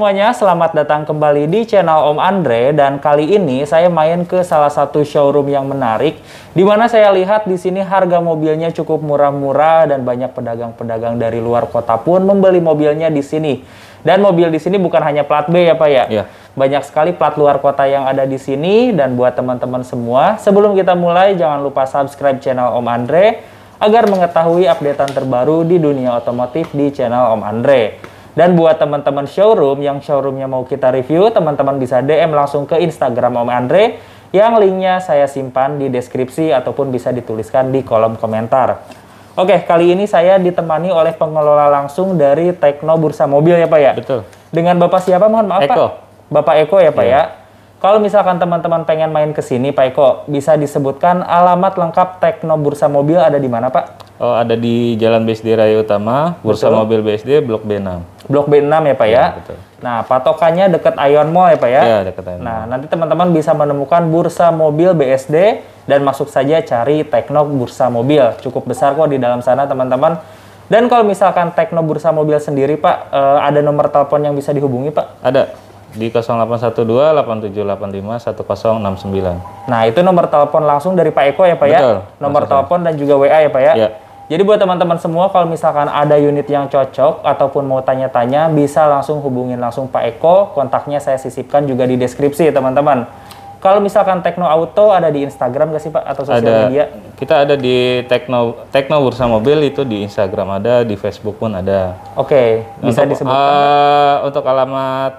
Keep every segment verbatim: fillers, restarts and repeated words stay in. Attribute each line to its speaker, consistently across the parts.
Speaker 1: semuanya, selamat datang kembali di channel Om Andre, dan kali ini saya main ke salah satu showroom yang menarik di mana saya lihat di sini harga mobilnya cukup murah-murah dan banyak pedagang-pedagang dari luar kota pun membeli mobilnya di sini. Dan mobil di sini bukan hanya plat B ya Pak ya.
Speaker 2: Iya.
Speaker 1: Banyak sekali plat luar kota yang ada di sini. Dan buat teman-teman semua, sebelum kita mulai jangan lupa subscribe channel Om Andre agar mengetahui updatean terbaru di dunia otomotif di channel Om Andre. Dan buat teman-teman showroom yang showroomnya mau kita review, teman-teman bisa D M langsung ke Instagram Om Andre yang linknya saya simpan di deskripsi ataupun bisa dituliskan di kolom komentar. Oke, kali ini saya ditemani oleh pengelola langsung dari Tekno Bursa Mobil ya Pak ya?
Speaker 2: Betul.
Speaker 1: Dengan Bapak siapa? Mohon maaf
Speaker 2: Eko.
Speaker 1: Pak. Bapak Eko ya Pak
Speaker 2: Iya.
Speaker 1: ya? Kalau misalkan teman-teman pengen main ke sini Pak Eko, bisa disebutkan alamat lengkap Tekno Bursa Mobil ada di mana Pak?
Speaker 2: Oh, ada di Jalan B S D Raya Utama, Bursa
Speaker 1: Betul.
Speaker 2: Mobil B S D, Blok B enam.
Speaker 1: Blok B enam ya Pak ya?
Speaker 2: Ya, betul.
Speaker 1: Nah, patokannya dekat Ion Mall ya Pak ya?
Speaker 2: Ya, dekat Ion
Speaker 1: Nah, nanti teman-teman bisa menemukan Bursa Mobil B S D dan masuk saja cari Tekno Bursa Mobil. Cukup besar kok di dalam sana teman-teman. Dan kalau misalkan Tekno Bursa Mobil sendiri Pak, eh, ada nomor telepon yang bisa dihubungi Pak?
Speaker 2: Ada di nol delapan satu dua delapan tujuh delapan lima satu nol enam sembilan.
Speaker 1: Nah, itu nomor telepon langsung dari Pak Eko ya Pak ya?
Speaker 2: Betul.
Speaker 1: Nomor
Speaker 2: Langsung
Speaker 1: telepon dan juga W A ya Pak ya?
Speaker 2: Ya.
Speaker 1: Jadi buat teman-teman semua, kalau misalkan ada unit yang cocok ataupun mau tanya-tanya, bisa langsung hubungin langsung Pak Eko. Kontaknya saya sisipkan juga di deskripsi teman-teman. Kalau misalkan Tekno Auto ada di Instagram nggak sih Pak? Atau sosial
Speaker 2: Ada.
Speaker 1: media?
Speaker 2: Kita ada di Tekno Tekno Bursa Mobil, itu di Instagram ada, di Facebook pun ada.
Speaker 1: Oke, bisa
Speaker 2: Untuk,
Speaker 1: disebutkan.
Speaker 2: eh, untuk alamat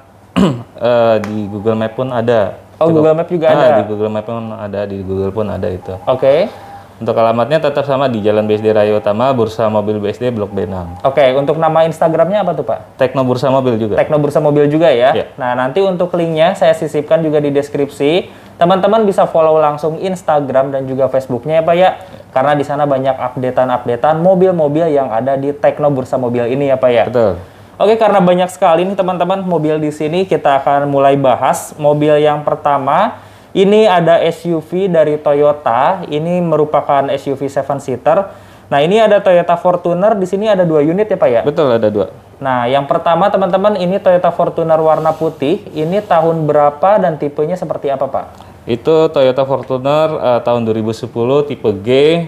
Speaker 2: eh, di Google Map pun ada.
Speaker 1: Oh,
Speaker 2: Cukup-
Speaker 1: Google Map juga
Speaker 2: Ah,
Speaker 1: ada?
Speaker 2: Di Google Map pun ada, di Google pun ada itu.
Speaker 1: Oke.
Speaker 2: Untuk alamatnya tetap sama di Jalan B S D Raya Utama, Bursa Mobil B S D, Blok B enam.
Speaker 1: Oke, untuk nama Instagramnya apa tuh Pak?
Speaker 2: Tekno Bursa Mobil juga.
Speaker 1: Tekno Bursa Mobil juga ya?
Speaker 2: Iya.
Speaker 1: Nah, nanti untuk linknya saya sisipkan juga di deskripsi. Teman-teman bisa follow langsung Instagram dan juga Facebooknya ya Pak ya? Karena di sana banyak updatean-updatean mobil-mobil yang ada di Tekno Bursa Mobil ini ya Pak ya?
Speaker 2: Betul.
Speaker 1: Oke, karena banyak sekali nih teman-teman mobil di sini, kita akan mulai bahas. Mobil yang pertama, ini ada S U V dari Toyota. Ini merupakan S U V seven seater. Nah, ini ada Toyota Fortuner. Di sini ada dua unit ya Pak ya?
Speaker 2: Betul, ada dua.
Speaker 1: Nah, yang pertama teman-teman, ini Toyota Fortuner warna putih. Ini tahun berapa dan tipenya seperti apa Pak?
Speaker 2: Itu Toyota Fortuner eh, tahun dua ribu sepuluh, tipe G,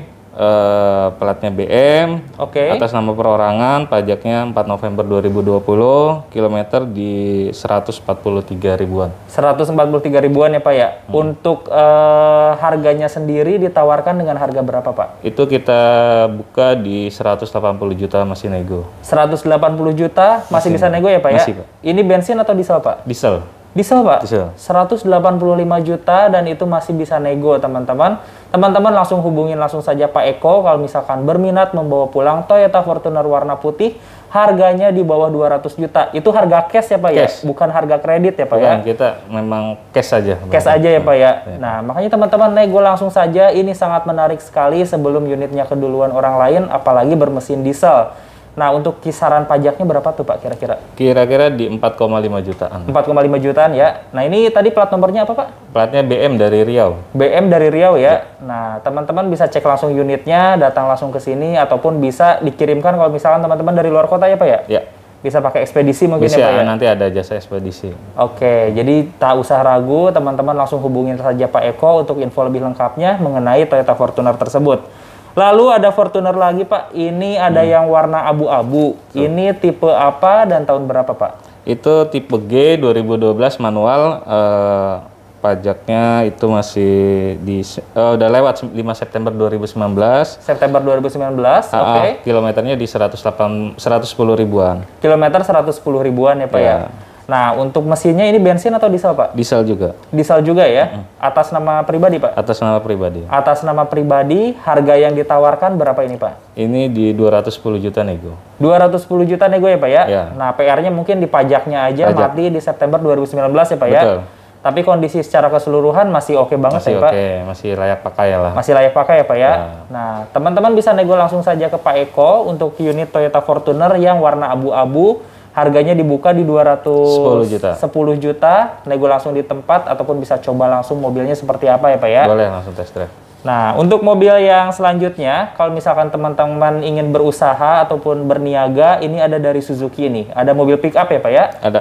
Speaker 2: eh, platnya B M,
Speaker 1: Oke.
Speaker 2: atas nama perorangan, pajaknya empat November dua ribu dua puluh, kilometer di seratus empat puluh tiga ribuan.
Speaker 1: seratus empat puluh tiga ribuan ya Pak ya?
Speaker 2: Hmm.
Speaker 1: Untuk eh, harganya sendiri ditawarkan dengan harga berapa Pak?
Speaker 2: Itu kita buka di seratus delapan puluh juta, masih nego.
Speaker 1: seratus delapan puluh juta masih,
Speaker 2: Masih.
Speaker 1: bisa nego ya Pak ya?
Speaker 2: Masih, Pak.
Speaker 1: Ini bensin atau diesel Pak?
Speaker 2: Diesel.
Speaker 1: Diesel Pak?
Speaker 2: Diesel.
Speaker 1: seratus delapan puluh lima juta dan itu masih bisa nego teman-teman. Teman-teman langsung hubungin langsung saja Pak Eko kalau misalkan berminat membawa pulang Toyota Fortuner warna putih. Harganya di bawah dua ratus juta. Itu harga cash ya Pak
Speaker 2: Cash.
Speaker 1: ya? Bukan harga kredit ya Pak ya?
Speaker 2: Bukan, kita memang cash saja.
Speaker 1: Cash aja ya Pak ya. Nah, makanya teman-teman nego langsung saja. Ini sangat menarik sekali sebelum unitnya keduluan orang lain, apalagi bermesin diesel. Nah, untuk kisaran pajaknya berapa tuh Pak kira-kira?
Speaker 2: Kira-kira di empat koma lima jutaan.
Speaker 1: empat koma lima jutaan ya. Nah, ini tadi plat nomornya apa Pak?
Speaker 2: Platnya B M dari Riau.
Speaker 1: B M dari Riau ya. Nah, teman-teman bisa cek langsung unitnya, datang langsung ke sini, ataupun bisa dikirimkan kalau misalkan teman-teman dari luar kota ya Pak ya?
Speaker 2: Ya.
Speaker 1: Bisa pakai ekspedisi mungkin
Speaker 2: Bisa,
Speaker 1: ya Pak ya?
Speaker 2: nanti ada jasa ekspedisi.
Speaker 1: Oke, jadi tak usah ragu, teman-teman langsung hubungin saja Pak Eko untuk info lebih lengkapnya mengenai Toyota Fortuner tersebut. Lalu ada Fortuner lagi Pak, ini ada
Speaker 2: Hmm.
Speaker 1: yang warna abu-abu. Ini tipe apa dan tahun berapa Pak?
Speaker 2: Itu tipe G dua ribu dua belas manual, eh, pajaknya itu masih di eh, udah lewat lima September dua ribu sembilan belas.
Speaker 1: September dua ribu sembilan belas,
Speaker 2: Ah,
Speaker 1: oke.
Speaker 2: ah, kilometernya di seratus delapan seratus sepuluh ribuan.
Speaker 1: Kilometer seratus sepuluh ribuan ya Pak ya.
Speaker 2: Ya.
Speaker 1: Nah, untuk mesinnya ini bensin atau diesel Pak?
Speaker 2: Diesel juga,
Speaker 1: Diesel juga ya? Atas nama pribadi Pak?
Speaker 2: atas nama pribadi.
Speaker 1: Atas nama pribadi, harga yang ditawarkan berapa ini Pak?
Speaker 2: Ini di dua ratus sepuluh juta nego.
Speaker 1: dua ratus sepuluh juta nego ya Pak ya?
Speaker 2: Ya.
Speaker 1: Nah, P R-nya mungkin di pajaknya aja
Speaker 2: Pajak.
Speaker 1: mati di September dua ribu sembilan belas ya Pak ya?
Speaker 2: Betul.
Speaker 1: Tapi kondisi secara keseluruhan masih oke banget
Speaker 2: Masih
Speaker 1: ya
Speaker 2: oke,
Speaker 1: Pak?
Speaker 2: masih layak pakai lah.
Speaker 1: Masih layak pakai ya Pak ya?
Speaker 2: Ya.
Speaker 1: Nah, teman-teman bisa nego langsung saja ke Pak Eko untuk unit Toyota Fortuner yang warna abu-abu. Harganya dibuka di dua ratus sepuluh juta, nego langsung di tempat ataupun bisa coba langsung mobilnya seperti apa ya Pak ya?
Speaker 2: Boleh langsung test drive.
Speaker 1: Nah, untuk mobil yang selanjutnya, kalau misalkan teman-teman ingin berusaha ataupun berniaga, ini ada dari Suzuki ini. Ada mobil pick up ya Pak ya?
Speaker 2: Ada.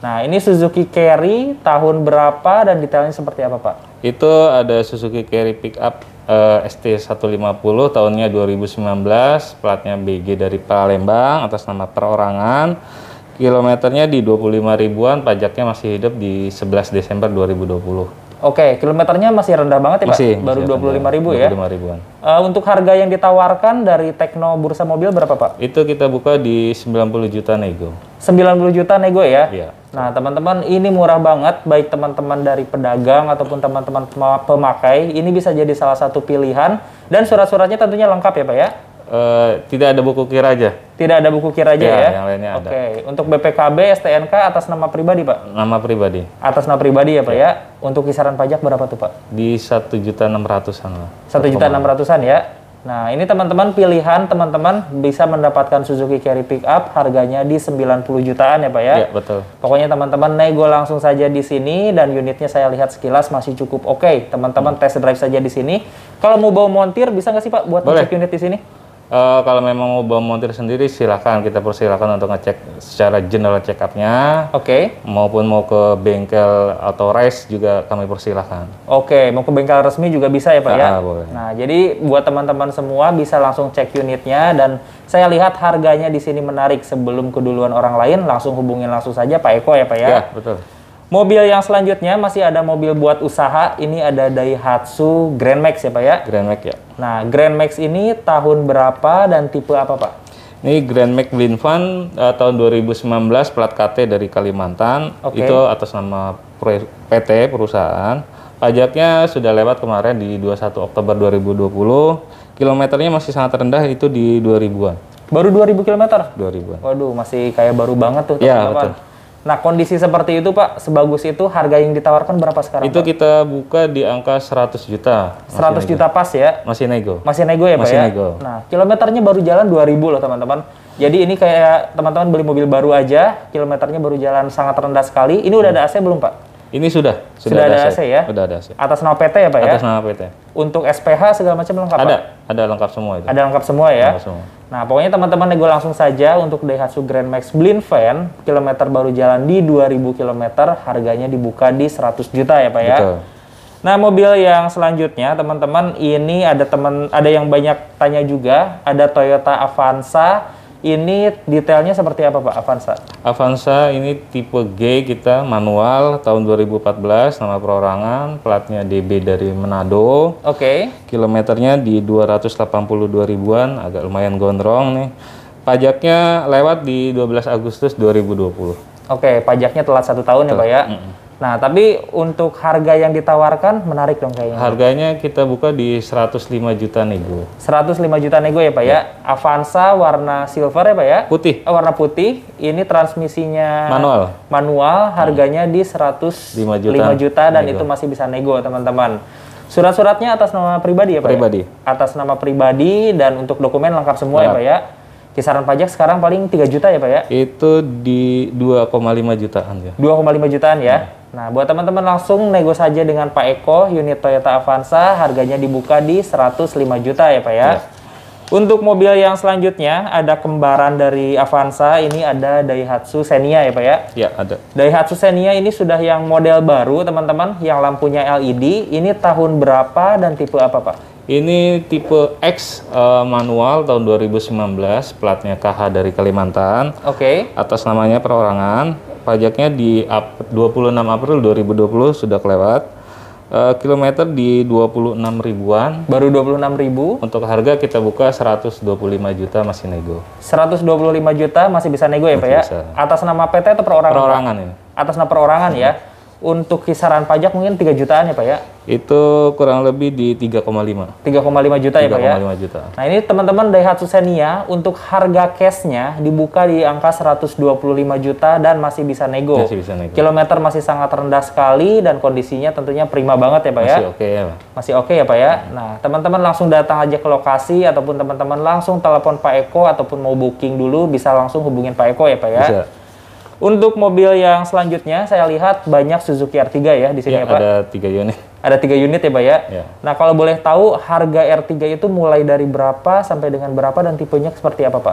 Speaker 1: Nah, ini Suzuki Carry tahun berapa dan detailnya seperti apa, Pak?
Speaker 2: Itu ada Suzuki Carry Pickup uh, S T seratus lima puluh tahunnya dua ribu sembilan belas, platnya B G dari Palembang atas nama perorangan. Kilometernya di dua puluh lima ribuan, pajaknya masih hidup di sebelas Desember dua ribu dua puluh.
Speaker 1: Oke, kilometernya masih rendah banget ya, Pak?
Speaker 2: Masih,
Speaker 1: Baru
Speaker 2: masih
Speaker 1: dua puluh lima ribu ya?
Speaker 2: dua puluh lima ribuan.
Speaker 1: Uh, untuk harga yang ditawarkan dari Tekno Bursa Mobil berapa, Pak?
Speaker 2: Itu kita buka di sembilan puluh juta nego.
Speaker 1: sembilan puluh juta nego ya?
Speaker 2: Iya.
Speaker 1: Nah, teman-teman, ini murah banget, baik teman-teman dari pedagang ataupun teman-teman pemakai, ini bisa jadi salah satu pilihan, dan surat-suratnya tentunya lengkap ya, Pak ya?
Speaker 2: Uh, tidak ada buku kir aja.
Speaker 1: Tidak ada buku kir aja
Speaker 2: ya?
Speaker 1: Ya?
Speaker 2: Yang lainnya ada.
Speaker 1: Oke, untuk B P K B, S T N K atas nama pribadi, Pak?
Speaker 2: Nama pribadi.
Speaker 1: Atas nama pribadi ya, Pak ya? Untuk kisaran pajak berapa tuh, Pak?
Speaker 2: Di satu juta enam ratusan lah.
Speaker 1: satu juta enam ratusan ya? Nah, ini teman-teman pilihan teman-teman bisa mendapatkan Suzuki Carry Pickup harganya di sembilan puluh jutaan ya, Pak ya?
Speaker 2: Iya, betul.
Speaker 1: Pokoknya teman-teman nego langsung saja di sini dan unitnya saya lihat sekilas masih cukup oke. Teman-teman hmm. test drive saja di sini. Kalau mau bawa montir bisa nggak sih, Pak, buat ngecek unit di sini?
Speaker 2: Uh, kalau memang mau bawa montir sendiri silakan, kita persilakan untuk ngecek secara general check up-nya.
Speaker 1: Oke. Okay.
Speaker 2: Maupun mau ke bengkel atau race juga kami persilakan.
Speaker 1: Oke, okay. Mau ke bengkel resmi juga bisa ya, Pak ah, ya?
Speaker 2: Boleh.
Speaker 1: Nah, jadi buat teman-teman semua bisa langsung cek unitnya dan saya lihat harganya di sini menarik. Sebelum keduluan orang lain langsung hubungin langsung saja Pak Eko ya, Pak ya?
Speaker 2: Ya, betul.
Speaker 1: Mobil yang selanjutnya masih ada mobil buat usaha. Ini ada Daihatsu Grand Max ya, Pak ya?
Speaker 2: Grand Max ya.
Speaker 1: Nah, Grand Max ini tahun berapa dan tipe apa, Pak?
Speaker 2: Ini Grand Max Blind Van uh, tahun dua ribu sembilan belas, plat K T dari Kalimantan. Okay. Itu atas nama P T perusahaan. Pajaknya sudah lewat kemarin di dua puluh satu Oktober dua ribu dua puluh. Kilometernya masih sangat rendah, itu di dua ribuan.
Speaker 1: Baru dua ribu kilometer?
Speaker 2: dua ribuan.
Speaker 1: Waduh, masih kayak baru banget tuh.
Speaker 2: Iya, betul.
Speaker 1: Nah, kondisi seperti itu, Pak, sebagus itu, harga yang ditawarkan berapa sekarang,
Speaker 2: Itu
Speaker 1: Pak?
Speaker 2: kita buka di angka seratus juta.
Speaker 1: seratus juta pas ya?
Speaker 2: Masih nego.
Speaker 1: Masih nego ya, Pak
Speaker 2: Masih
Speaker 1: ya?
Speaker 2: nego.
Speaker 1: Nah, kilometernya baru jalan dua ribu loh, teman-teman. Jadi ini kayak teman-teman beli mobil baru aja, kilometernya baru jalan sangat rendah sekali. Ini udah ada A C belum, Pak?
Speaker 2: Ini sudah.
Speaker 1: Sudah, sudah ada A C, A C ya?
Speaker 2: Sudah ada A C.
Speaker 1: Atas nama P T ya, Pak ya?
Speaker 2: Atas nama P T.
Speaker 1: Untuk S P H segala macam lengkap,
Speaker 2: ada,
Speaker 1: Pak?
Speaker 2: Ada lengkap semua itu.
Speaker 1: Ada lengkap semua ya?
Speaker 2: Lengkap semua.
Speaker 1: Nah, pokoknya teman-teman nego langsung saja untuk Daihatsu Grand Max Blind Van, kilometer baru jalan di dua ribu kilometer, harganya dibuka di seratus juta ya, Pak ya?
Speaker 2: Betul.
Speaker 1: Nah, mobil yang selanjutnya, teman-teman, ini ada teman ada yang banyak tanya juga, ada Toyota Avanza. Ini detailnya seperti apa, Pak, Avanza?
Speaker 2: Avanza ini tipe G kita, manual, tahun dua ribu empat belas, nama perorangan, platnya D B dari Manado.
Speaker 1: Oke. Okay.
Speaker 2: Kilometernya di dua ratus delapan puluh dua ribuan, agak lumayan gondrong nih. Pajaknya lewat di dua belas Agustus dua ribu dua puluh.
Speaker 1: Oke, okay, pajaknya telat satu tahun. Betul. Ya, Pak ya? Mm -mm. Nah, tapi untuk harga yang ditawarkan menarik dong kayaknya.
Speaker 2: Harganya kita buka di seratus lima juta nego.
Speaker 1: seratus lima juta nego ya, Pak ya? Ya. Avanza warna silver ya, Pak ya?
Speaker 2: Putih.
Speaker 1: Oh, warna putih. Ini transmisinya
Speaker 2: manual.
Speaker 1: Manual, harganya hmm. di seratus lima juta dan nego. Itu masih bisa nego, teman-teman. Surat-suratnya atas nama pribadi ya, Pak
Speaker 2: pribadi.
Speaker 1: Ya? Atas nama pribadi dan untuk dokumen lengkap semua lengkap. Ya, Pak ya? Kisaran pajak sekarang paling tiga juta ya, Pak ya? Itu
Speaker 2: di dua koma lima jutaan ya.
Speaker 1: dua koma lima jutaan ya. Hmm. Nah, buat teman-teman langsung nego saja dengan Pak Eko, unit Toyota Avanza, harganya dibuka di seratus lima juta ya, Pak ya. Ya. Untuk mobil yang selanjutnya, ada kembaran dari Avanza, ini ada Daihatsu Xenia ya, Pak ya?
Speaker 2: Ya, ada.
Speaker 1: Daihatsu Xenia ini sudah yang model baru, teman-teman, yang lampunya L E D. Ini tahun berapa dan tipe apa, Pak?
Speaker 2: Ini tipe X uh, manual tahun dua ribu sembilan belas, platnya K H dari Kalimantan.
Speaker 1: Oke. Okay.
Speaker 2: Atas namanya perorangan. Pajaknya di dua puluh enam April dua ribu dua puluh sudah kelewat. Uh, kilometer di dua puluh enam ribuan.
Speaker 1: Baru dua puluh enam ribu.
Speaker 2: Untuk harga kita buka seratus dua puluh lima juta masih nego.
Speaker 1: seratus dua puluh lima juta masih bisa nego ya, Pak ya?
Speaker 2: Bisa.
Speaker 1: Atas nama P T atau perorangan?
Speaker 2: Perorangan ini.
Speaker 1: Atas nama perorangan hmm. ya. Untuk kisaran pajak mungkin tiga jutaan ya, Pak ya?
Speaker 2: Itu kurang lebih di tiga koma lima.
Speaker 1: tiga koma lima juta ya, Pak ya?
Speaker 2: tiga koma lima juta.
Speaker 1: Nah, ini teman-teman Daihatsu Xenia untuk harga cashnya dibuka di angka seratus dua puluh lima juta dan masih bisa nego.
Speaker 2: Masih bisa nego.
Speaker 1: Kilometer masih sangat rendah sekali dan kondisinya tentunya prima banget ya, Pak ya?
Speaker 2: Masih oke okay, ya, Pak.
Speaker 1: Masih oke okay ya, Pak ya? Nah, teman-teman langsung datang aja ke lokasi ataupun teman-teman langsung telepon Pak Eko ataupun mau booking dulu bisa langsung hubungin Pak Eko ya, Pak ya? Bisa. Untuk mobil yang selanjutnya, saya lihat banyak Suzuki R tiga ya di sini ya, ya Pak?
Speaker 2: Ada tiga unit.
Speaker 1: Ada tiga unit ya, Pak ya?
Speaker 2: Ya.
Speaker 1: Nah, kalau boleh tahu harga R tiga itu mulai dari berapa sampai dengan berapa dan tipenya seperti apa, Pak?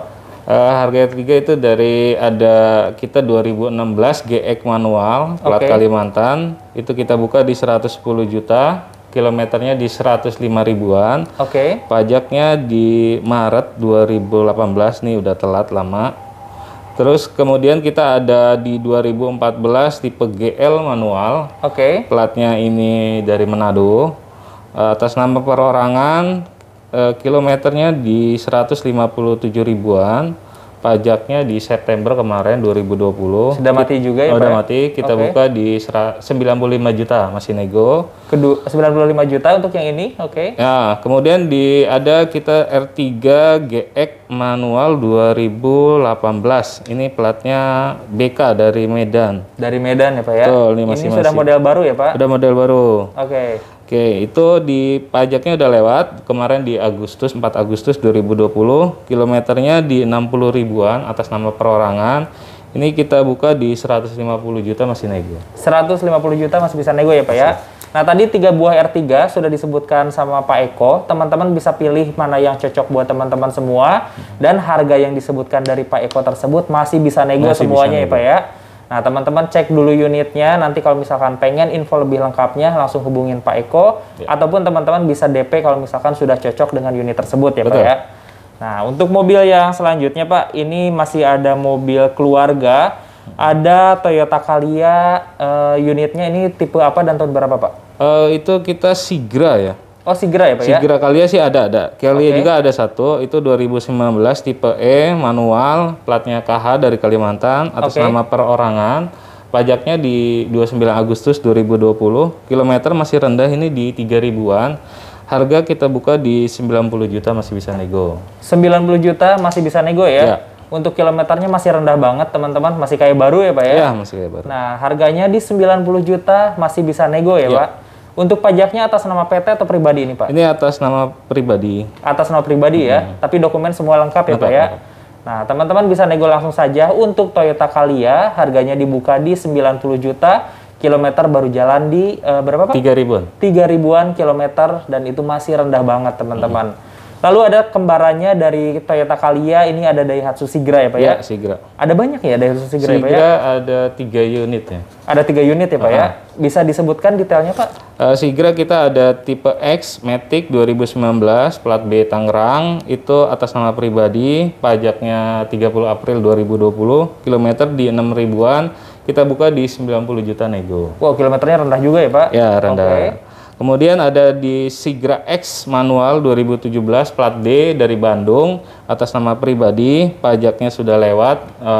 Speaker 2: Uh, harga R tiga itu dari ada kita dua ribu enam belas G X manual plat
Speaker 1: okay.
Speaker 2: Kalimantan, itu kita buka di seratus sepuluh juta, kilometernya di seratus lima ribuan.
Speaker 1: Oke. Okay.
Speaker 2: Pajaknya di Maret dua ribu delapan belas nih, udah telat lama. Terus kemudian kita ada di dua ribu empat belas tipe G L manual.
Speaker 1: Oke. Okay.
Speaker 2: Platnya ini dari Manado. Uh, atas nama perorangan. Uh, kilometernya di seratus lima puluh tujuh ribuan, pajaknya di September kemarin dua ribu dua puluh.
Speaker 1: Sudah mati juga ya,
Speaker 2: oh,
Speaker 1: Pak?
Speaker 2: Sudah mati, kita okay. buka di sembilan puluh lima juta, masih nego.
Speaker 1: Kedua sembilan puluh lima juta untuk yang ini, oke. Okay.
Speaker 2: Ya, kemudian di ada kita R tiga G X manual dua ribu delapan belas. Ini platnya B K dari Medan.
Speaker 1: Dari Medan ya, Pak ya?
Speaker 2: Betul, ini masih
Speaker 1: ini sudah
Speaker 2: masih.
Speaker 1: model baru ya, Pak?
Speaker 2: Sudah model baru.
Speaker 1: Oke. Okay.
Speaker 2: Oke, itu di pajaknya udah lewat kemarin di Agustus, empat Agustus dua ribu dua puluh, kilometernya di enam puluh ribuan atas nama perorangan. Ini kita buka di seratus lima puluh juta, masih nego.
Speaker 1: seratus lima puluh juta masih bisa nego ya, Pak ya? Nah, tadi tiga buah R tiga sudah disebutkan sama Pak Eko. Teman-teman bisa pilih mana yang cocok buat teman-teman semua, dan harga yang disebutkan dari Pak Eko tersebut masih bisa nego masih semuanya bisa nego. Ya, Pak ya? Nah, teman-teman cek dulu unitnya, nanti kalau misalkan pengen info lebih lengkapnya langsung hubungin Pak Eko, ya. Ataupun teman-teman bisa D P kalau misalkan sudah cocok dengan unit tersebut ya. Betul. Pak ya. Nah, untuk mobil yang selanjutnya Pak, ini masih ada mobil keluarga, ada Toyota Calya, uh, unitnya ini tipe apa dan tahun berapa Pak?
Speaker 2: Uh, itu kita Sigra ya.
Speaker 1: Oh, Sigra ya Pak ya?
Speaker 2: Sigra Calya sih ada, ada. Calya okay. juga ada satu, itu dua ribu sembilan belas tipe E, manual, platnya K H dari Kalimantan, atas okay. nama perorangan. Pajaknya di dua puluh sembilan Agustus dua ribu dua puluh, kilometer masih rendah ini di tiga ribuan. Harga kita buka di sembilan puluh juta, masih bisa nego. sembilan puluh juta masih bisa nego ya? Ya. Untuk kilometernya masih rendah banget teman-teman, masih kayak baru ya Pak ya? Iya, masih kayak baru.
Speaker 1: Nah, harganya di sembilan puluh juta masih bisa nego ya, ya. Pak? Untuk pajaknya atas nama P T atau pribadi ini, Pak?
Speaker 2: Ini atas nama pribadi.
Speaker 1: Atas nama pribadi ya, hmm. tapi dokumen semua lengkap ya, lengkap, Pak ya? Lengkap. Nah, teman-teman bisa nego langsung saja. Untuk Toyota Calya, harganya dibuka di sembilan puluh juta, kilometer baru jalan di uh, berapa, Pak?
Speaker 2: tiga ribuan.
Speaker 1: tiga ribuan kilometer, dan itu masih rendah banget, teman-teman. Hmm. Lalu ada kembarannya dari Toyota Calya, ini ada Daihatsu Sigra ya Pak ya?
Speaker 2: Ya, Sigra.
Speaker 1: Ada banyak ya Daihatsu Sigra,
Speaker 2: Sigra
Speaker 1: ya Pak ya?
Speaker 2: ada tiga unit ya.
Speaker 1: Ada tiga unit ya Pak uh-huh. ya? Bisa disebutkan detailnya Pak?
Speaker 2: Uh, Sigra kita ada tipe X Matic dua ribu sembilan belas, plat B Tangerang, itu atas nama pribadi, pajaknya tiga puluh April dua ribu dua puluh, kilometer di enam ribuan, kita buka di sembilan puluh juta nego.
Speaker 1: Wow, kilometernya rendah juga ya Pak?
Speaker 2: Ya, rendah. Okay. Kemudian ada di Sigra X manual dua ribu tujuh belas, plat D dari Bandung, atas nama pribadi, pajaknya sudah lewat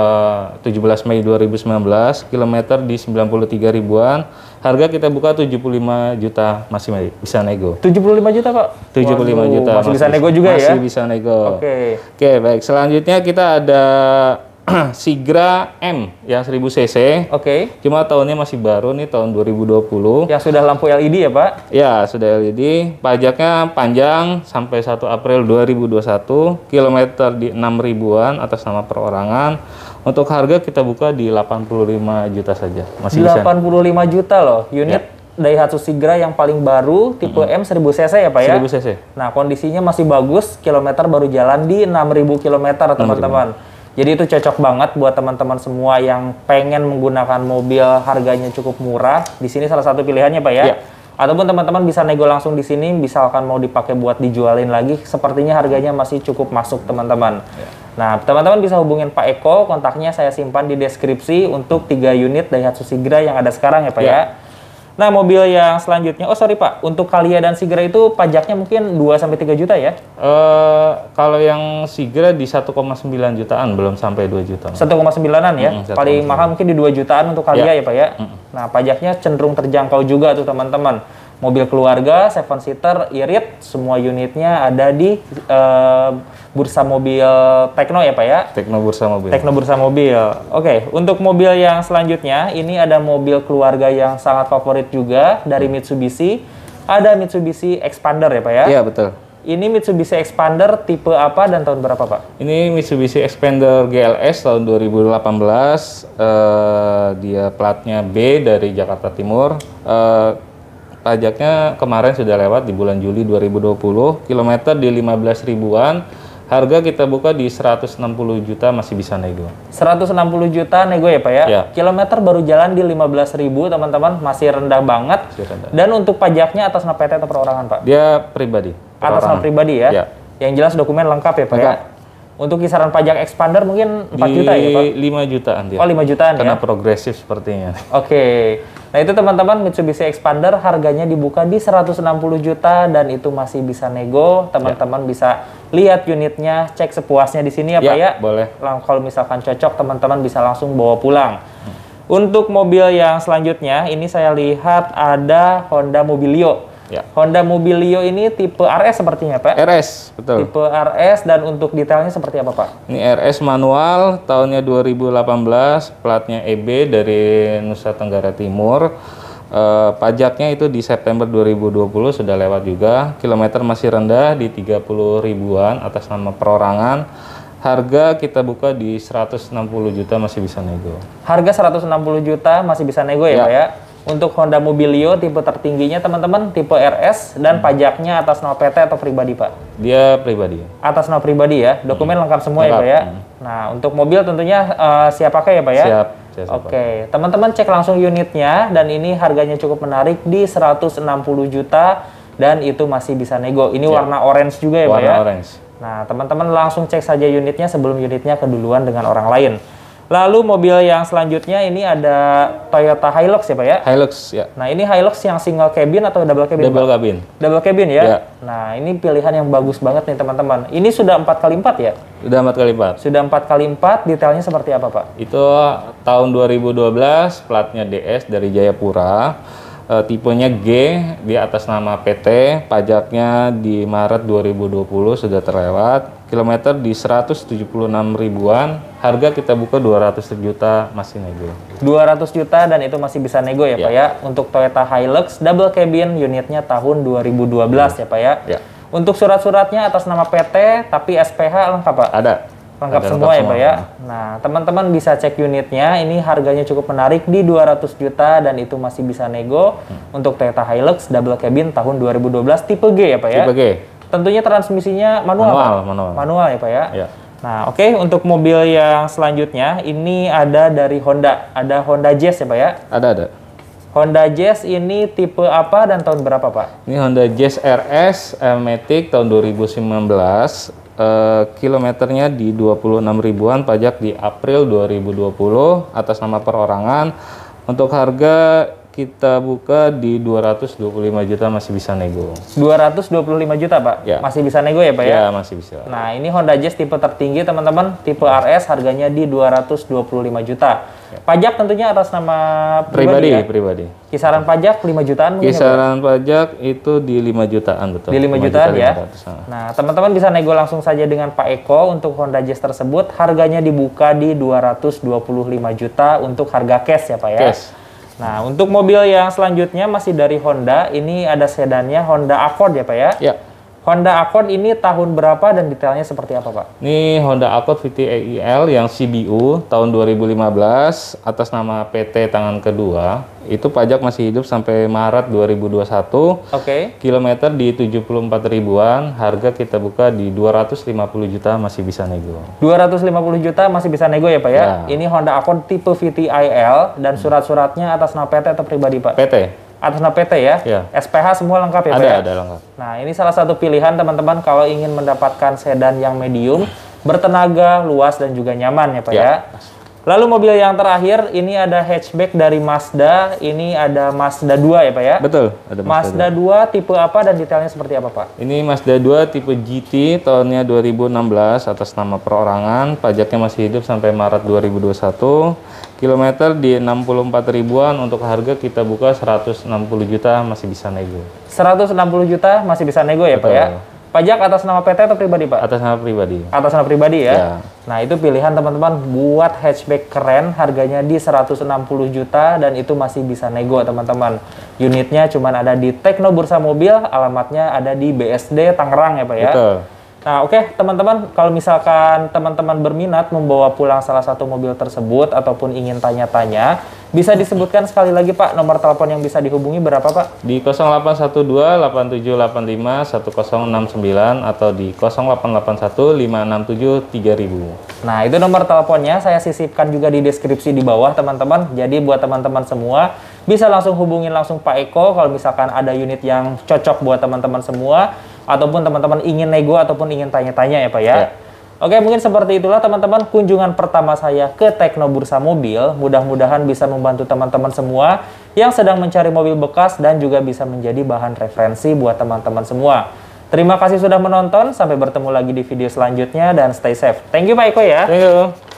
Speaker 2: uh, tujuh belas Mei dua ribu sembilan belas, kilometer di sembilan puluh tiga ribuan, harga kita buka tujuh puluh lima juta, masih bisa nego.
Speaker 1: tujuh puluh lima juta Pak?
Speaker 2: tujuh puluh lima juta.
Speaker 1: Masih, masih bisa nego juga
Speaker 2: masih
Speaker 1: ya?
Speaker 2: Masih bisa nego.
Speaker 1: Oke. Okay.
Speaker 2: Oke, baik. Selanjutnya kita ada Sigra M yang seribu cc.
Speaker 1: Oke. Okay.
Speaker 2: Cuma tahunnya masih baru nih, tahun dua ribu dua puluh.
Speaker 1: Yang sudah lampu L E D ya Pak?
Speaker 2: Ya, sudah L E D. Pajaknya panjang sampai satu April dua ribu dua puluh satu. Kilometer di enam ribuan atas nama perorangan. Untuk harga kita buka di delapan puluh lima juta saja. Masih
Speaker 1: delapan puluh lima bisa. Juta loh. Unit ya. Daihatsu Sigra yang paling baru, tipe mm-hmm. M seribu cc ya Pak ya?
Speaker 2: seribu cc. Nah,
Speaker 1: kondisinya masih bagus. Kilometer baru jalan di enam ribu kilometer teman-teman. Jadi itu cocok banget buat teman-teman semua yang pengen menggunakan mobil harganya cukup murah. Di sini salah satu pilihannya Pak ya. Ya. Ataupun teman-teman bisa nego langsung di sini, misalkan mau dipakai buat dijualin lagi, sepertinya harganya masih cukup masuk teman-teman. Ya. Nah, teman-teman bisa hubungin Pak Eko, kontaknya saya simpan di deskripsi untuk tiga unit Daihatsu Sigra yang ada sekarang ya Pak ya. ya. Nah, mobil yang selanjutnya, oh sorry Pak, untuk Calya dan Sigra itu pajaknya mungkin dua sampai tiga juta ya?
Speaker 2: Uh, kalau yang Sigra di satu koma sembilan jutaan, belum sampai dua juta.
Speaker 1: satu koma sembilanan ya? Mm, paling mahal mungkin di dua jutaan untuk Calya ya, ya Pak ya? Mm. Nah, pajaknya cenderung terjangkau juga tuh teman-teman. Mobil keluarga, seven seater, irit, semua unitnya ada di uh, bursa mobil Tekno ya Pak ya?
Speaker 2: Tekno Bursa Mobil.
Speaker 1: Tekno Bursa Mobil. Oke, okay. Untuk mobil yang selanjutnya, ini ada mobil keluarga yang sangat favorit juga dari Mitsubishi. Ada Mitsubishi Expander ya Pak ya?
Speaker 2: Iya, betul.
Speaker 1: Ini Mitsubishi Expander tipe apa dan tahun berapa Pak?
Speaker 2: Ini Mitsubishi Expander G L S tahun dua ribu delapan belas. Uh, dia platnya B dari Jakarta Timur. Uh, Pajaknya kemarin sudah lewat di bulan Juli dua ribu dua puluh, kilometer di lima belas ribuan, Harga kita buka di seratus enam puluh juta, masih bisa nego.
Speaker 1: seratus enam puluh juta nego ya Pak ya?
Speaker 2: Ya.
Speaker 1: Kilometer baru jalan di lima belas ribu teman-teman, masih rendah banget.
Speaker 2: Masih rendah.
Speaker 1: Dan untuk pajaknya atas nama P T atau perorangan Pak?
Speaker 2: Dia pribadi.
Speaker 1: Atas nama pribadi ya?
Speaker 2: Ya.
Speaker 1: Yang jelas dokumen lengkap ya Pak
Speaker 2: Lengkap.
Speaker 1: ya? Untuk kisaran pajak expander mungkin empat
Speaker 2: Di
Speaker 1: juta ya Pak?
Speaker 2: lima jutaan dia.
Speaker 1: Oh lima jutaan
Speaker 2: Karena
Speaker 1: ya?
Speaker 2: progresif sepertinya.
Speaker 1: Oke. Nah itu teman-teman Mitsubishi Expander harganya dibuka di seratus enam puluh juta dan itu masih bisa nego. Teman-teman ya. bisa lihat unitnya, cek sepuasnya di sini ya, ya Pak ya?
Speaker 2: Boleh.
Speaker 1: Lang kalau misalkan cocok teman-teman bisa langsung bawa pulang. Hmm. Untuk mobil yang selanjutnya ini saya lihat ada Honda Mobilio. Ya. Honda Mobilio ini tipe R S sepertinya Pak?
Speaker 2: R S, betul.
Speaker 1: Tipe R S dan untuk detailnya seperti apa Pak?
Speaker 2: Ini R S manual, tahunnya dua ribu delapan belas, platnya E B dari Nusa Tenggara Timur. E, pajaknya itu di September dua ribu dua puluh sudah lewat juga. Kilometer masih rendah di tiga puluh ribuan atas nama perorangan. Harga kita buka di seratus enam puluh juta, masih bisa nego.
Speaker 1: Harga seratus enam puluh juta masih bisa nego ya, ya. Pak ya? Untuk Honda Mobilio tipe tertingginya teman-teman tipe R S dan hmm. pajaknya atas nama P T atau pribadi Pak?
Speaker 2: Dia pribadi.
Speaker 1: Atas nama pribadi ya, dokumen hmm. lengkap semua lengkap. ya Pak ya? Hmm. Nah untuk mobil tentunya uh, siap pakai ya Pak ya?
Speaker 2: Siap. siap
Speaker 1: Oke, teman-teman cek langsung unitnya dan ini harganya cukup menarik di seratus enam puluh juta dan itu masih bisa nego. Ini siap. warna orange juga ya
Speaker 2: warna
Speaker 1: Pak ya?
Speaker 2: Warna orange.
Speaker 1: Nah teman-teman langsung cek saja unitnya sebelum unitnya keduluan dengan orang lain. Lalu mobil yang selanjutnya ini ada Toyota Hilux ya Pak ya?
Speaker 2: Hilux ya.
Speaker 1: Nah ini Hilux yang single cabin atau double cabin?
Speaker 2: Double
Speaker 1: Pak?
Speaker 2: cabin.
Speaker 1: Double cabin ya?
Speaker 2: ya?
Speaker 1: Nah ini pilihan yang bagus banget nih teman-teman. Ini sudah empat kali empat ya?
Speaker 2: Sudah empat kali empat.
Speaker 1: Sudah empat kali empat, detailnya seperti apa Pak?
Speaker 2: Itu tahun dua ribu dua belas, platnya D S dari Jayapura. E, tipenya G di atas nama P T, pajaknya di Maret dua ribu dua puluh sudah terlewat. Kilometer di seratus tujuh puluh enam ribuan, harga kita buka dua ratus juta, masih nego.
Speaker 1: dua ratus juta dan itu masih bisa nego ya, ya Pak ya. Untuk Toyota Hilux double cabin unitnya tahun dua ribu dua belas ya, ya Pak ya. ya. Untuk surat-suratnya atas nama P T tapi S P H lengkap Pak?
Speaker 2: Ada.
Speaker 1: Lengkap
Speaker 2: Ada
Speaker 1: semua
Speaker 2: lengkap
Speaker 1: ya Pak ya. Nah teman-teman bisa cek unitnya, ini harganya cukup menarik di dua ratus juta dan itu masih bisa nego. Hmm. Untuk Toyota Hilux double cabin tahun dua ribu dua belas tipe G ya Pak ya.
Speaker 2: Tipe G.
Speaker 1: Tentunya transmisinya manual,
Speaker 2: manual,
Speaker 1: Pak?
Speaker 2: manual.
Speaker 1: Manual ya Pak ya.
Speaker 2: ya.
Speaker 1: Nah oke okay. Untuk mobil yang selanjutnya ini ada dari Honda, ada Honda Jazz ya Pak ya?
Speaker 2: Ada ada.
Speaker 1: Honda Jazz ini tipe apa dan tahun berapa Pak?
Speaker 2: Ini Honda Jazz R S Matic tahun dua ribu sembilan belas. Uh, kilometernya di dua puluh enam ribuan, pajak di April dua ribu dua puluh atas nama perorangan. Untuk harga kita buka di dua ratus dua puluh lima juta, masih bisa nego.
Speaker 1: dua ratus dua puluh lima juta Pak?
Speaker 2: Ya.
Speaker 1: Masih bisa nego ya Pak ya?
Speaker 2: Ya masih bisa.
Speaker 1: Nah ini Honda Jazz tipe tertinggi teman-teman, tipe R S harganya di dua ratus dua puluh lima juta. Ya. Pajak tentunya atas nama pribadi,
Speaker 2: pribadi
Speaker 1: ya?
Speaker 2: Pribadi.
Speaker 1: Kisaran pajak lima jutaan mungkin
Speaker 2: Kisaran
Speaker 1: ya,
Speaker 2: pajak itu di lima jutaan betul.
Speaker 1: Di lima jutaan ya. Nah, teman-teman bisa nego langsung saja dengan Pak Eko untuk Honda Jazz tersebut. Harganya dibuka di dua ratus dua puluh lima juta untuk harga cash ya, Pak ya.
Speaker 2: Cash.
Speaker 1: Nah, untuk mobil yang selanjutnya masih dari Honda. Ini ada sedannya Honda Accord ya, Pak ya.
Speaker 2: Ya.
Speaker 1: Honda Accord ini tahun berapa dan detailnya seperti apa, Pak?
Speaker 2: Ini Honda Accord V T E I L yang C B U tahun dua ribu lima belas atas nama P T tangan kedua. Itu pajak masih hidup sampai Maret dua ribu dua puluh satu.
Speaker 1: Oke. Okay.
Speaker 2: Kilometer di tujuh puluh empat ribuan, harga kita buka di dua ratus lima puluh juta, masih bisa nego.
Speaker 1: dua ratus lima puluh juta masih bisa nego ya, Pak ya? Ya. Ini Honda Accord tipe V T I L dan surat-suratnya atas nama P T atau pribadi, Pak?
Speaker 2: P T.
Speaker 1: Atas nama P T ya?
Speaker 2: Ya.
Speaker 1: S P H semua lengkap ya,
Speaker 2: ada,
Speaker 1: Pak ya?
Speaker 2: Ada, lengkap.
Speaker 1: Nah, ini salah satu pilihan teman-teman kalau ingin mendapatkan sedan yang medium, bertenaga, luas, dan juga nyaman ya, Pak ya? ya? Lalu mobil yang terakhir, ini ada hatchback dari Mazda, ini ada Mazda dua ya, Pak ya?
Speaker 2: Betul. Ada
Speaker 1: Mazda dua tipe apa dan detailnya seperti apa, Pak?
Speaker 2: Ini Mazda dua tipe G T tahunnya dua ribu enam belas atas nama perorangan, pajaknya masih hidup sampai Maret dua ribu dua puluh satu. Kilometer di enam puluh empat ribuan, untuk harga kita buka seratus enam puluh juta, masih bisa nego.
Speaker 1: seratus enam puluh juta masih bisa nego ya, Betul. Pak ya? Pajak atas nama P T atau pribadi, Pak?
Speaker 2: Atas nama pribadi.
Speaker 1: Atas nama pribadi ya?
Speaker 2: Ya.
Speaker 1: Nah, itu pilihan teman-teman buat hatchback keren, harganya di seratus enam puluh juta dan itu masih bisa nego, teman-teman. Unitnya cuma ada di Tekno Bursa Mobil, alamatnya ada di B S D Tangerang ya, Pak ya?
Speaker 2: Betul.
Speaker 1: Nah, oke okay, teman-teman, kalau misalkan teman-teman berminat membawa pulang salah satu mobil tersebut ataupun ingin tanya-tanya, Bisa disebutkan sekali lagi Pak, nomor telepon yang bisa dihubungi berapa Pak?
Speaker 2: Di nol delapan satu dua delapan tujuh delapan lima satu nol enam sembilan atau di nol delapan delapan satu lima enam tujuh tiga ribu.
Speaker 1: Nah, itu nomor teleponnya, saya sisipkan juga di deskripsi di bawah teman-teman. Jadi buat teman-teman semua, bisa langsung hubungin langsung Pak Eko kalau misalkan ada unit yang cocok buat teman-teman semua, ataupun teman-teman ingin nego ataupun ingin tanya-tanya ya Pak ya. Ya. Oke, mungkin seperti itulah teman-teman kunjungan pertama saya ke Tekno Bursa Mobil. Mudah-mudahan bisa membantu teman-teman semua yang sedang mencari mobil bekas dan juga bisa menjadi bahan referensi buat teman-teman semua. Terima kasih sudah menonton, sampai bertemu lagi di video selanjutnya dan stay safe. Thank you Pak Eko ya.
Speaker 2: Thank you.